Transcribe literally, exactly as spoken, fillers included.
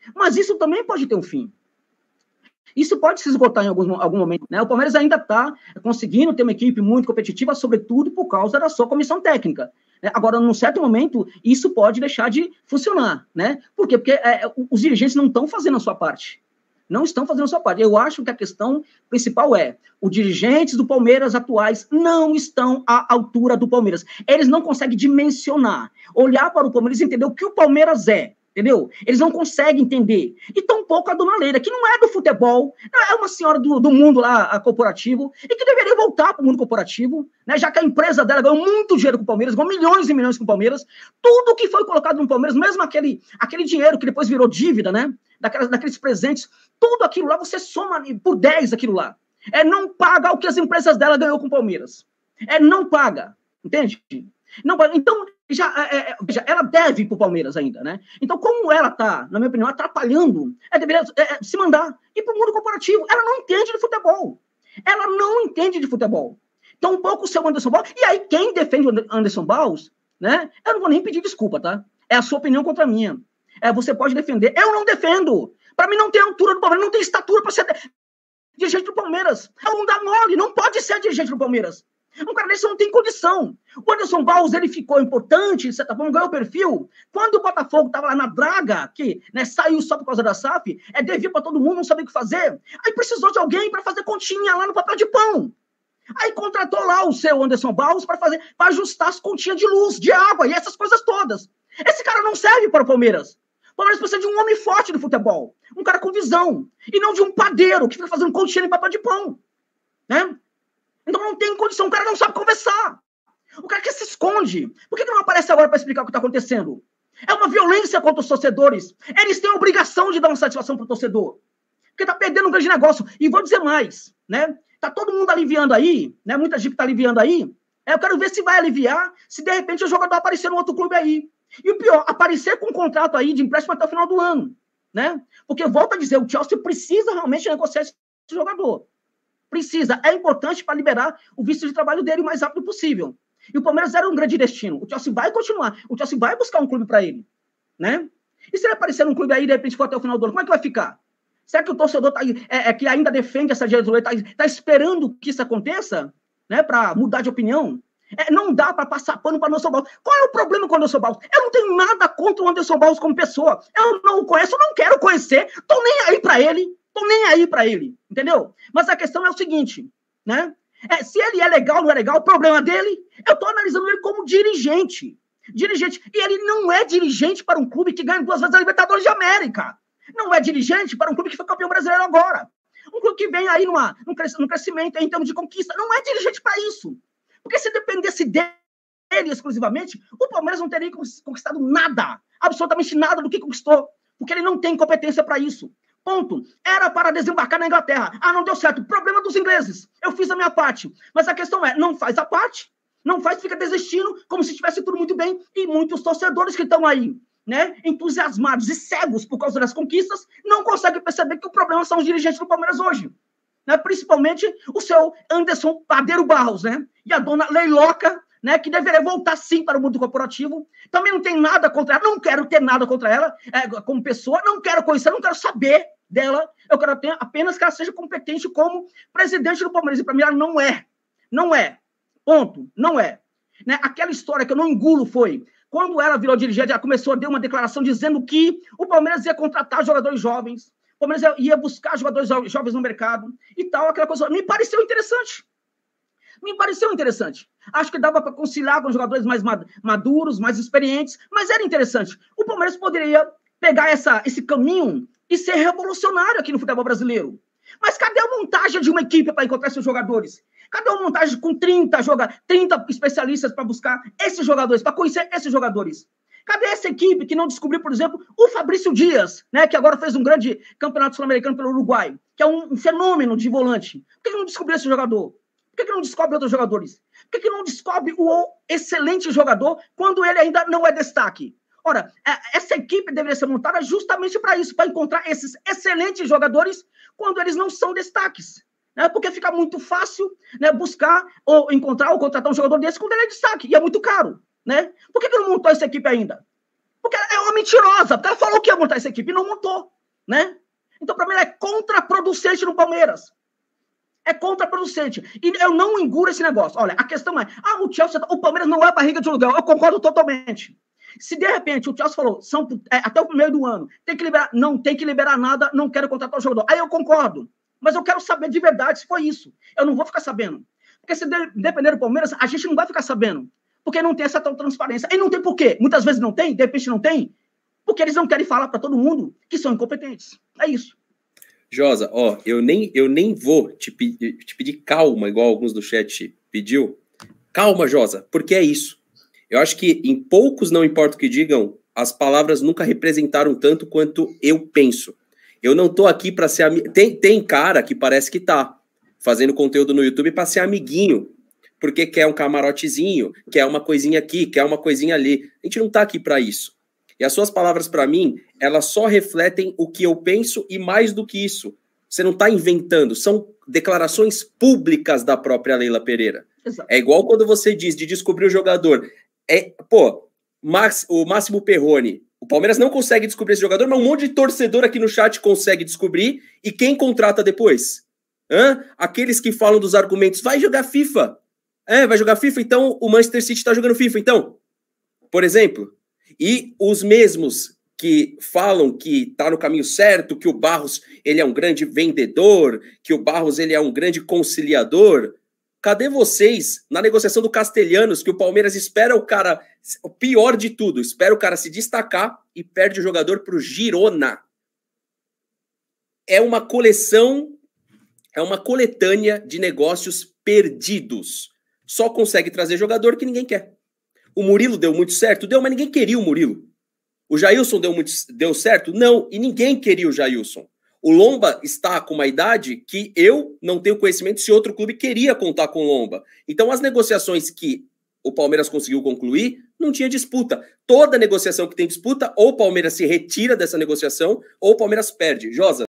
Mas isso também pode ter um fim. Isso pode se esgotar em algum, algum momento, né? O Palmeiras ainda está conseguindo ter uma equipe muito competitiva, sobretudo por causa da sua comissão técnica. Né? Agora, num certo momento, isso pode deixar de funcionar, né? Por quê? Porque é, os dirigentes não estão fazendo a sua parte. Não estão fazendo a sua parte. Eu acho que a questão principal é, os dirigentes do Palmeiras atuais não estão à altura do Palmeiras. Eles não conseguem dimensionar, olhar para o Palmeiras e entender o que o Palmeiras é. Entendeu? Eles não conseguem entender. E tampouco a dona Leila, que não é do futebol, é uma senhora do, do mundo lá, a corporativo, e que deveria voltar para o mundo corporativo, né? Já que a empresa dela ganhou muito dinheiro com o Palmeiras, ganhou milhões e milhões com o Palmeiras, tudo que foi colocado no Palmeiras, mesmo aquele, aquele dinheiro que depois virou dívida, né? Daquelas, daqueles presentes, tudo aquilo lá, você soma por dez aquilo lá. É não paga o que as empresas dela ganhou com o Palmeiras. É não paga, entende? Não, então, já, é, é, já, ela deve ir para o Palmeiras ainda, né? Então, como ela está, na minha opinião, atrapalhando, ela deveria é, se mandar ir para o mundo corporativo. Ela não entende de futebol. Ela não entende de futebol. Então, um pouco o seu Anderson Barros. E aí, quem defende o Anderson Barros, né? Eu não vou nem pedir desculpa, tá? É a sua opinião contra a minha. É, você pode defender. Eu não defendo. Para mim, não tem altura do Palmeiras, não tem estatura para ser dirigente do Palmeiras. É um dá mole, não pode ser dirigente do Palmeiras. Um cara desse não tem condição. O Anderson Barros, ele ficou importante, de certa forma, ganhou perfil. Quando o Botafogo estava lá na draga, que né, saiu só por causa da S A F, é devia para todo mundo, não sabia o que fazer. Aí precisou de alguém para fazer continha lá no papel de pão. Aí contratou lá o seu Anderson Barros para fazer, para ajustar as continhas de luz, de água e essas coisas todas. Esse cara não serve para o Palmeiras. O Palmeiras precisa de um homem forte do futebol. Um cara com visão. E não de um padeiro que fica fazendo continha em papel de pão. Né? Então não tem condição, o cara não sabe conversar. O cara que se esconde. Por que não aparece agora para explicar o que está acontecendo? É uma violência contra os torcedores. Eles têm a obrigação de dar uma satisfação para o torcedor. Porque está perdendo um grande negócio. E vou dizer mais, né? Tá todo mundo aliviando aí, né? Muita gente está aliviando aí. É, eu quero ver se vai aliviar, se de repente o jogador aparecer no outro clube aí. E o pior, aparecer com um contrato aí de empréstimo até o final do ano, né? Porque, volto a dizer, o Chelsea precisa realmente negociar esse jogador. Precisa. É importante para liberar o visto de trabalho dele o mais rápido possível. E o Palmeiras era um grande destino. O Chelsea vai continuar. O Chelsea vai buscar um clube para ele. Né? E se ele aparecer num clube aí, de repente, for até o final do ano, como é que vai ficar? Será que o torcedor tá, é, é, que ainda defende essa diretoria está tá esperando que isso aconteça? Né, para mudar de opinião? É, não dá para passar pano para o Anderson Barros. Qual é o problema com o Anderson Barros? Eu não tenho nada contra o Anderson Barros como pessoa. Eu não o conheço, eu não quero conhecer. Estou nem aí para ele. Estou nem aí para ele, entendeu? Mas a questão é o seguinte, né? É, se ele é legal ou não é legal, o problema dele, eu estou analisando ele como dirigente. Dirigente. E ele não é dirigente para um clube que ganha duas vezes a Libertadores de América. Não é dirigente para um clube que foi campeão brasileiro agora. Um clube que vem aí numa, num, num crescimento em termos de conquista. Não é dirigente para isso. Porque se dependesse dele exclusivamente, o Palmeiras não teria conquistado nada. Absolutamente nada do que conquistou. Porque ele não tem competência para isso. Ponto. Era para desembarcar na Inglaterra. Ah, não deu certo. Problema dos ingleses. Eu fiz a minha parte. Mas a questão é, não faz a parte, não faz, fica desistindo, como se tivesse tudo muito bem. E muitos torcedores que estão aí, né, entusiasmados e cegos por causa das conquistas, não conseguem perceber que o problema são os dirigentes do Palmeiras hoje. Né? Principalmente o seu Anderson Padeiro Barros, né? E a dona Leiloca, né, que deveria voltar sim para o mundo corporativo. Também não tem nada contra ela, não quero ter nada contra ela é, como pessoa, não quero conhecer, não quero saber dela, eu quero ter apenas que ela seja competente como presidente do Palmeiras. E para mim ela não é, não é, ponto, não é. Né? Aquela história que eu não engulo foi, quando ela virou dirigente, ela começou a dar uma declaração dizendo que o Palmeiras ia contratar jogadores jovens, o Palmeiras ia buscar jogadores jovens no mercado e tal, aquela coisa. Me pareceu interessante. Me pareceu interessante. Acho que dava para conciliar com jogadores mais maduros, mais experientes, mas era interessante. O Palmeiras poderia pegar essa, esse caminho e ser revolucionário aqui no futebol brasileiro. Mas cadê a montagem de uma equipe para encontrar esses jogadores? Cadê a montagem com trinta, joga, trinta especialistas para buscar esses jogadores, para conhecer esses jogadores? Cadê essa equipe que não descobriu, por exemplo, o Fabrício Dias, né, que agora fez um grande campeonato sul-americano pelo Uruguai, que é um, um fenômeno de volante? Por que não descobriu esse jogador? Por que não descobre outros jogadores? Por que não descobre o excelente jogador quando ele ainda não é destaque? Ora, essa equipe deveria ser montada justamente para isso, para encontrar esses excelentes jogadores quando eles não são destaques. Né? Porque fica muito fácil, né, buscar ou encontrar ou contratar um jogador desse quando ele é destaque, e é muito caro. Né? Por que, que não montou essa equipe ainda? Porque ela é uma mentirosa, porque ela falou que ia montar essa equipe e não montou. né? Então, para mim, é contraproducente no Palmeiras. É contraproducente. E eu não engulo esse negócio. Olha, a questão é, ah, o Chelsea, o Palmeiras não é barriga de aluguel. Eu concordo totalmente. Se, de repente, o Chelsea falou, são, é, até o meio do ano, tem que liberar, não tem que liberar nada, não quero contratar o jogador. Aí eu concordo. Mas eu quero saber de verdade se foi isso. Eu não vou ficar sabendo. Porque se de, depender do Palmeiras, a gente não vai ficar sabendo. Porque não tem essa tal transparência. E não tem por quê. Muitas vezes não tem, de repente não tem, porque eles não querem falar para todo mundo que são incompetentes. É isso. Josa, ó, eu nem, eu nem vou te, pedir, te pedir calma, igual alguns do chat pediu. Calma, Josa, porque é isso. Eu acho que em poucos, não importa o que digam, as palavras nunca representaram tanto quanto eu penso. Eu não tô aqui para ser... Am... Tem, tem cara que parece que tá fazendo conteúdo no YouTube para ser amiguinho, porque quer um camarotezinho, quer uma coisinha aqui, quer uma coisinha ali. A gente não tá aqui para isso. E as suas palavras, para mim, elas só refletem o que eu penso e mais do que isso. Você não está inventando, são declarações públicas da própria Leila Pereira. Exato. É igual quando você diz de descobrir o jogador. É, pô, Max, o Máximo Perrone, o Palmeiras não consegue descobrir esse jogador, mas um monte de torcedor aqui no chat consegue descobrir. E quem contrata depois? Hã? Aqueles que falam dos argumentos, vai jogar FIFA. É, vai jogar FIFA, então o Manchester City está jogando FIFA, então. Por exemplo... E os mesmos que falam que está no caminho certo, que o Barros ele é um grande vendedor, que o Barros ele é um grande conciliador, cadê vocês na negociação do Castelhanos, que o Palmeiras espera o cara, o pior de tudo, espera o cara se destacar e perde o jogador para o Girona? É uma coleção, é uma coletânea de negócios perdidos. Só consegue trazer jogador que ninguém quer. O Murilo deu muito certo? Deu, mas ninguém queria o Murilo. O Jailson deu, muito, deu certo? Não, e ninguém queria o Jailson. O Lomba está com uma idade que eu não tenho conhecimento se outro clube queria contar com o Lomba. Então, as negociações que o Palmeiras conseguiu concluir, não tinha disputa. Toda negociação que tem disputa, ou o Palmeiras se retira dessa negociação, ou o Palmeiras perde. Josa.